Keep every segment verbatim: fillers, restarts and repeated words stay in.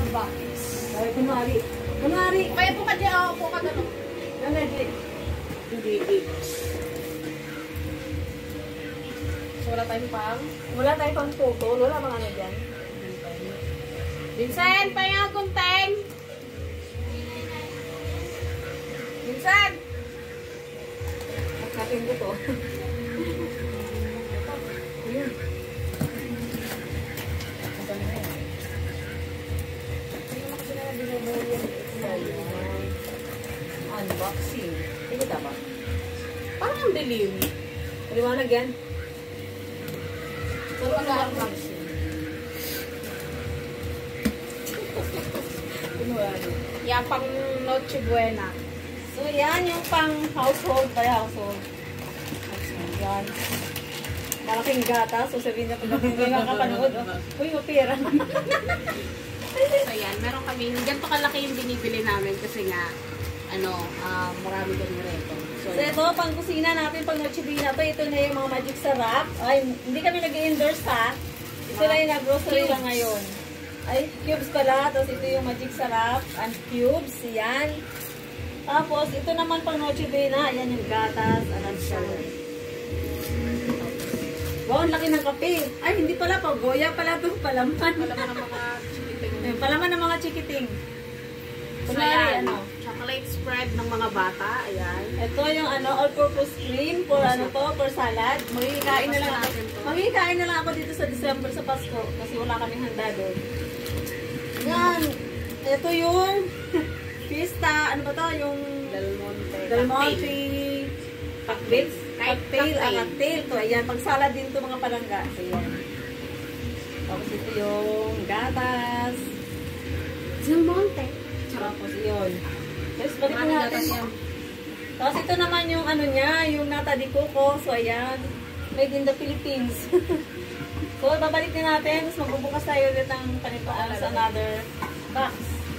box. Ay, kunwari. Kunwari. Kaya po ka dyan, ako po ka gano'n. Ano, di? Hindi, hindi. So, wala tayong pang? Wala tayo pang photo. Wala mga ano dyan. Vincent, pahinga kunteng! Vincent! Katin ko to. Ayun. Unboxing. Hindi tama. Parang ang dilim. Liwanag yan. So, mag-unboxing. Yan, pang Noche Buena. So, yan yung pang household by household. Yan. Malaking gata. So, sabihin na pag hindi makapanood. Oh, uy, mapira. So, yan. Meron kami, ganito kalaki yung binibili namin kasi nga, ano, uh, marami kami rito. So, so, ito, pang kusina natin, pang Noche Buena to. Ito na yung mga magic sarap. Ay, hindi kami nag-endorse ha. Ito na yung nag-grocery lang ngayon. Ay, cubes pala. Tapos ito yung magic sarap and cubes. Yan. Tapos, ito naman pang Noche Buena. Ayan yung gatas. Alam siya. Wow, ang laki ng kape. Ay, hindi pala pa. Goya pala ito. Palaman. palaman ng mga chikiting. Ay, palaman ng mga chikiting. So, Kunwari, ayan. ano? Chocolate spread ng mga bata. Ayan. Ito yung ano, all-purpose cream for ano to, for salad. Magkikain na lang ako. Magkikain na lang ako dito sa December sa Pasko kasi wala kaming handa doon. Yan. Ito yung pista, ano ba to? Yung Del Monte. Del Monte cocktail. Cocktail, ang cocktail to. Ayan, pag salad din to mga palangga. So, yan. Tapos ito yung gatas. Del Monte. Tapos yun. Tapos balik Maraming natin. gatas yan. Tapos ito naman yung ano niya, yung nata di coco. So ayan, made in the Philippines. So babalik din natin, tapos magbubukas tayo ulit ng panipaan sa another box.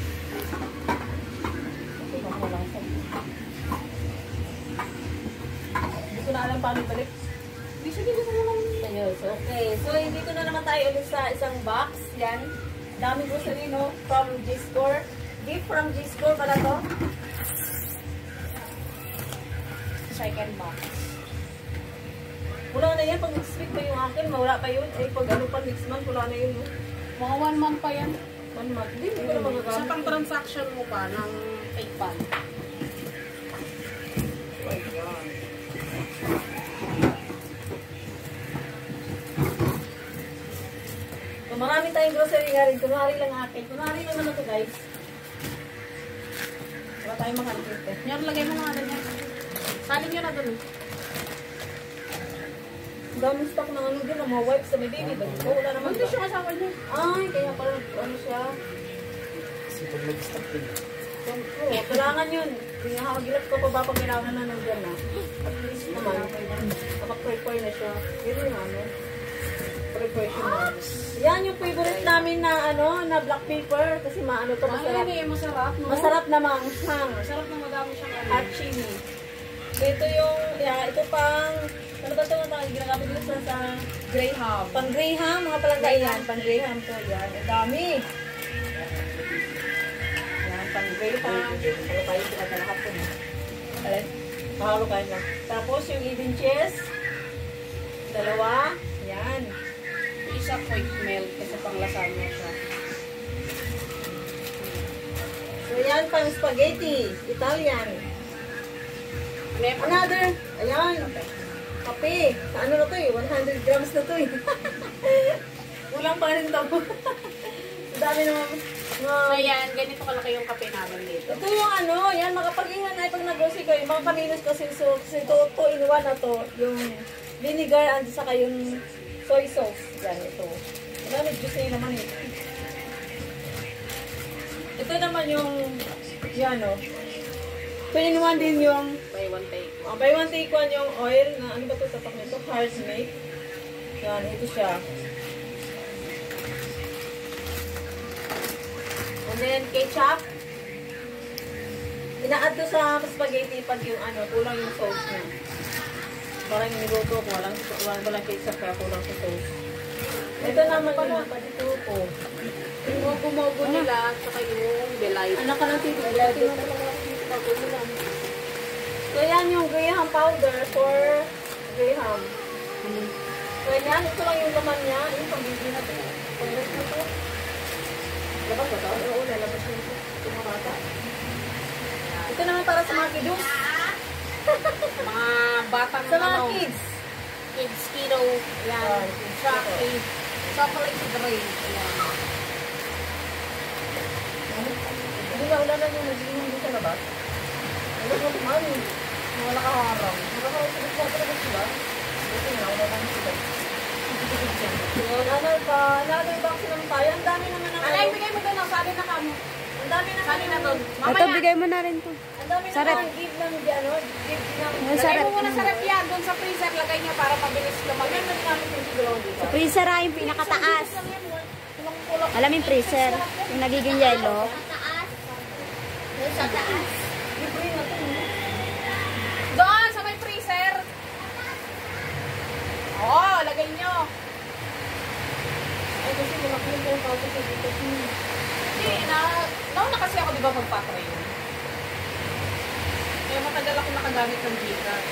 Hindi ko na alam paano balik. Hindi siya dito sa naman. Ayun, so okay. So hindi ko na naman tayo ulit sa isang box. Yan. Daming grocery, no? From G-Score. Gift from G-Score pala to. Second box. Wala na yan. Pag next week pa yung akin, mawala pa yun. Eh, pag ano pa next month, wala na yun. No? Mga one month pa yan. One month. Hindi, hindi ko na magagamit. Sa pang transaction mo pa ng fake pan. Ayan. So, marami tayong grocery nga rin. Kunwari lang akin. Kunwari naman ito, guys. Wala tayong makalipit eh. Yan, lagay mo nga na yan. Salin nyo na dun. Daming stock ng ano din, ng mga wipes sa may baby. Ba't wala naman Hindi ba? siya kasama niya. Ay, kaya pala, ano siya? Kasi pag nag-stock din. So, oh, kailangan yun. Pinahagilap ko pa ba pag kailangan na nandyan na? At least naman, kapag prepare na siya. Yun yung ano. Prepare siya na. Yan yung favorite namin na ano, na black pepper. Kasi maano to, masarap. Ay, masarap, no? Masarap na manghang. Masarap na madami siyang ano. At chili. So, ito yung, yeah, ito pang, ano ba ito ang ginagamit dito sa, sa Graham. pang Graham, mga palagay yan. Pang Graham to, yan. Ang dami. Yan, pang Graham. Halo kayo sila na lahat ko na. Alin? Mahalo kayo na. Tapos yung even cheese. Dalawa. Yan. Isa quick melt kasi pang lasagna siya. So yan, pang spaghetti. Italian. Another. Ayan. Kape. Sa ano na to eh? one hundred grams na to eh. Kulang pa rin to. Dami naman. So yan, ganito kalaki yung kape namin dito. Ito yung ano, yan, makapag-ingan na pag nag-grocery kayo. Mga kaminos kasi, so, kasi ito, two in one na to. Yung vinegar and saka yung soy sauce. Yan, ito. Wala, nag-juice naman eh. Ito naman yung, yan o. two in one din yung, Buy one take. uh, buy one take one yung oil na, ano ba ito tatak nito? Heart make. Yan, ito siya. And then, ketchup. Ina-add to sa spaghetti pag yung ano, kulang yung sauce niya. Parang yung niluto ko, walang, walang, walang ketchup kaya kulang sa sauce. Ito naman yung padito ko. Yung mogo-mogo nila, tsaka yung delight. Anak ka ng tito. Tingnan mo lang ako dito. Bago mo lang. So, yan yung Graham powder for Graham. So, yan. Ito lang yung laman niya. Yung pambili na ito. Pambili na ito. Labas ba ito? Oo, lalabas na ito. Ito mga bata. Ito naman para sa mga kiddos. Mga batang Sa mga ano, kids. kids kilo, yan, Oh, chocolate, chocolate drink, yan. Hindi ba wala na yung naging hindi sa labas? Wala na tumali. Wala ka harang. Wala ka sa labas talaga sila. Buti na, wala lang sila. Yun, another pa, another box naman tayo. Ang dami naman ng Alay, bigay mo doon, ang sabi na kamo. Ang dami naman Sabi na doon. Ito, Mamaya, bigay mo na rin to. Ang dami Sarap. naman give ng, ano, give ng... Ang lagay sarap. mo muna sa rep yan, doon sa freezer, lagay niya para mabilis lumagay. Maganda namin yung siguro dito. Freezer ah, yung pinakataas. Alam mo yung freezer? Yung nagiging yellow. Sa taas. Libre na ito. Doon, sa may freezer. Oo, oh, lagay niyo. Ay, kasi malaki yung pang pauto sa dito. Hindi, na, nauna kasi ako di ba magpatry yun. Kaya matagal ako nakagamit ng Gcash.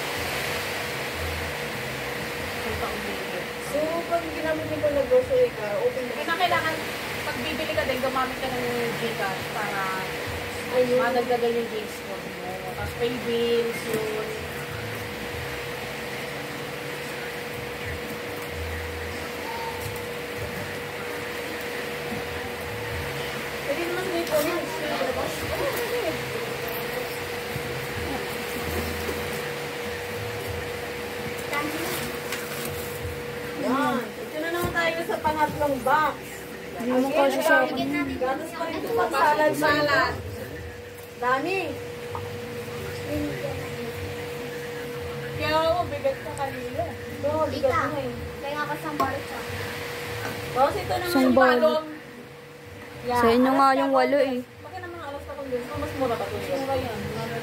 Isang taong dito. So, pag ginamit niyo po nag-grocery ka, open na. Kaya na kailangan, pag bibili ka din, gumamit ka ng Gcash para Ayun. madagdagan yung Gcash score mo. Tapos pay bills, yun. Pwede naman sa may comments. Yan. Ito na naman tayo sa pangatlong box. Hindi mo kasi sa akin. Gatas pa rin ito pag salad. Salad. Dami. Kaya ako, bigat ka kanila. Ito, bigat na eh. Kaya ka sa barit siya. Tapos ito naman Isang yung balot. balong. Yan. Sa inyo nga Alas yung ka walo kung- eh. Bakit naman alas ka kung dito? Mas mura pa ito. Mura yan.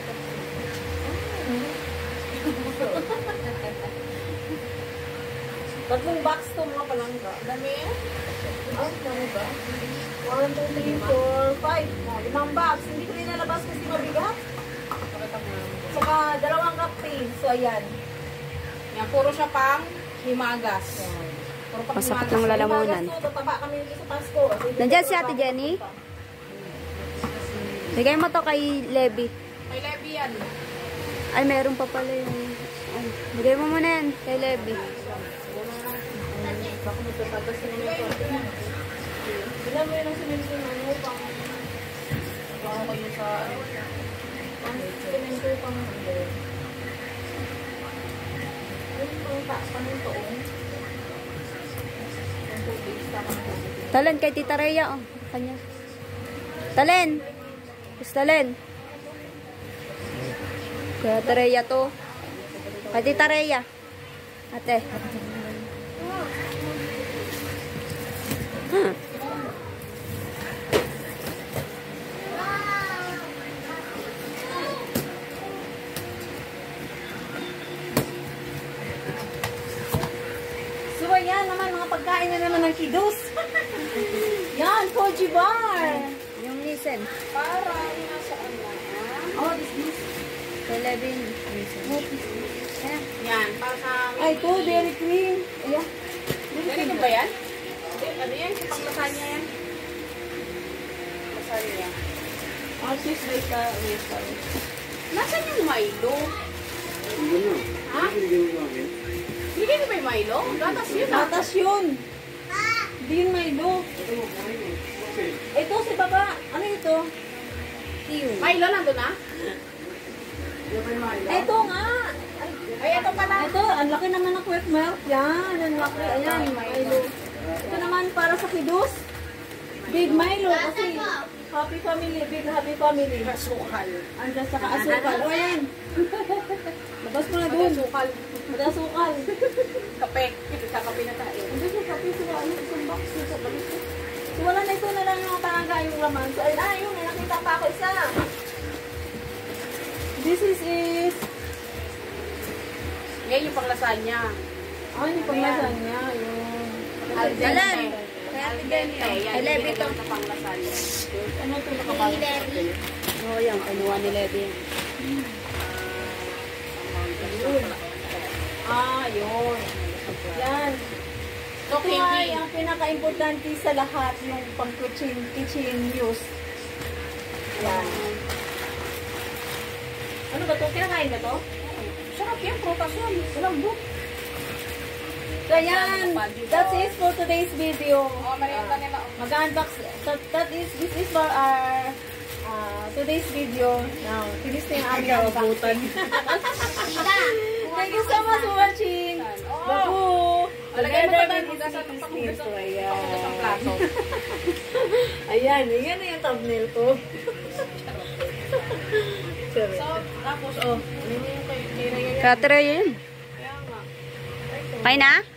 Tatlong box to mga palangga. Dami eh. Ah, dami ba? one, two, three, four, five. Oh, limang box. Hindi ko nilalabas kasi mabigat. Pakita mo naman. Saka dalawang kape. So, ayan. Yan, puro siya pang himagas. Puro pang Masakit himagas. ng lalamunan. Imagas to, tataba kami dito sa Pasko. Kasi Nandiyan dito si Ate ako Jenny? pupunta. Bigay mo to kay Levi. May Levi yan. Ay, meron pa pala yung... Ay, bigay mo muna yan kay Levi. Baka magtatagas na naman ito. Ilan mo yun ang siminto na ano? Pang... Baka kayo sa... Pang siminto pang... Yung pang ta... Pang toong. Pang tubig. Tamang tubig. Talen, kay Tita Rhea, oh. Kanya. Talen! Yes, Talen. Kaya Tita Rhea to. Kay Tita Rhea. Ate. Hmm. So, ayan naman, mga pagkain na naman ng kiddos. Yan, Koji Bar. Yung Nissen. Parang nasa ano. Oh, this is... Kay Levi. Nissen. Ayan. Yan, para sa... Ay, ito, Dairy Cream. Ayan. Dairy Cream ba yan? Hindi, ano yan? Pang lasagna yan. Lasagna. Ah, cheese rice ka. Nasaan yung Milo? Ha? Bigay mo ba yung Milo? Gatas yun ah. Gatas yun. Hindi yun Milo. Ito, si baba. Ano ito? Milo nandun na? Ito nga. Ay, Ay, ito pala. ito, ang laki naman ng quick milk. Yan, ang laki. Ayan, Milo. Ito naman para sa kiddos. Big Milo. Kasi happy family, big happy family. Sukal. Andiyan sa kaasukal. O, ayan. Labas mo na dun. Sukal. Madasukal. Kape. Kakape na tayo. Hindi ko kape sa ano, isang box dito sa balik ko. So, wala na ito na lang yung palangga yung laman. So, ayun, ah, yun, may nakita pa ako isa. This is is... Yan yung pang lasagna. Ah, yung panglasan niya. Yun. Al Talen. dente. Kay Ate Benny. Ay, yan. Ay, Levi Binigyan to. sa panglasal. Ano ito? Nakabago sa sa'yo. Oo, yan. Kinuha ni Levi. Ah, yun. Yan. So, Ito ay candy. ang pinaka-importante sa lahat, yung pang-kitchen kitchen use. Yan. Ano ba ito? Kinakain ba ito? Sarap yan, prutas yan. Walang book. So yan, that's it for today's video. Oh, merienda nila. Mag-unbox, that, that is, this is for our uh, today's video. Now, finish na yung aming unboxing. Thank you so much for watching. Babu! Alagay mo Together pa with tayo sa Miss panghugas Tito. ng Ayan. panghugas ng plato. Ayan, yan na yung thumbnail ko. So, tapos, oh, ano yung kay kay Raya yan? Katre yun. Kaya nga. Kaya na?